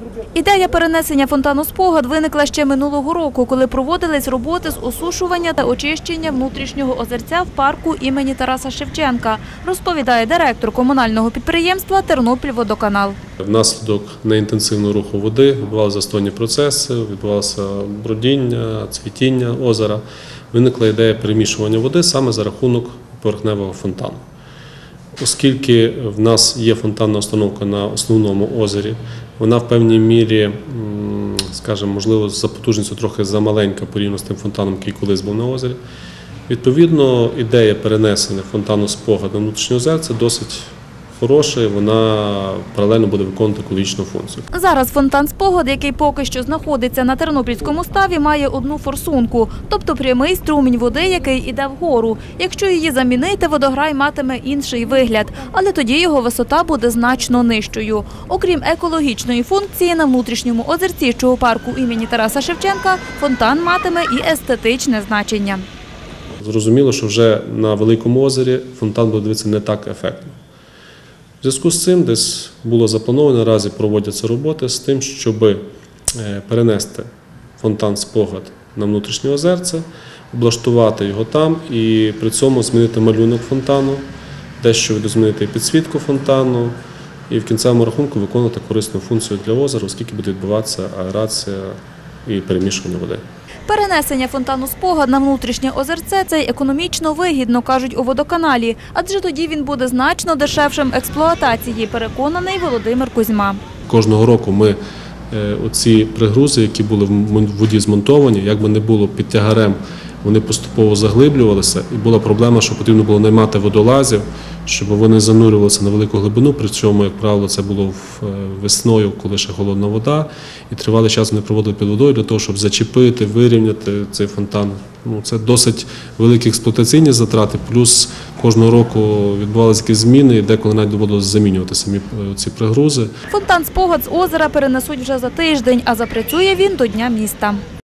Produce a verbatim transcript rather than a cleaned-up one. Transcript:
Ідея перенесення фонтану «Спогад» виникла ще минулого року, коли проводились роботи з осушування та очищення внутрішнього озерця в парку імені Тараса Шевченка, розповідає директор комунального підприємства «Тернопільводоканал». Внаслідок неінтенсивного руху води відбувалися застойні процеси, відбувалося бродіння, цвітіння озера. Виникла ідея перемішування води саме за рахунок поверхневого фонтану. Оскільки в нас є фонтанна установка на основному озері, вона в певній мірі, скажімо, можливо, за потужністю трохи замаленька порівняно з тим фонтаном, який колись був на озері. Відповідно, ідея перенесення фонтану «Спогад» на внутрішнє озерце досить хороша, і вона паралельно буде виконувати екологічну функцію. Зараз фонтан «Спогад», який поки що знаходиться на Тернопільському ставі, має одну форсунку, тобто прямий струмінь води, який іде вгору. Якщо її замінити, водограй матиме інший вигляд, але тоді його висота буде значно нижчою. Окрім екологічної функції, на внутрішньому озерці, що у парку імені Тараса Шевченка, фонтан матиме і естетичне значення. Зрозуміло, що вже на Великому озері фонтан буде дивитися не так ефектно. В зв'язку з цим десь було заплановано, наразі проводяться роботи з тим, щоб перенести фонтан «Спогад» на внутрішнє озерце, облаштувати його там і при цьому змінити малюнок фонтану, дещо відозмінити підсвітку фонтану і в кінцевому рахунку виконувати корисну функцію для озера, оскільки буде відбуватися аерація і перемішування води. Перенесення фонтану «Спогад» на внутрішнє озерце – це економічно вигідно, кажуть у водоканалі, адже тоді він буде значно дешевшим експлуатації, переконаний Володимир Кузьма. Кожного року ми оці пригрузи, які були в воді змонтовані, як би не було під тягарем, вони поступово заглиблювалися, і була проблема, що потрібно було наймати водолазів, щоб вони занурювалися на велику глибину, причому, як правило, це було весною, коли ще холодна вода, і тривалий час вони проводили під водою для того, щоб зачепити, вирівняти цей фонтан. Ну, це досить великі експлуатаційні затрати, плюс кожного року відбувалися якісь зміни, і деколи навіть доводилося замінювати самі ці пригрузи. Фонтан «Спогад» з озера перенесуть вже за тиждень, а запрацює він до Дня міста.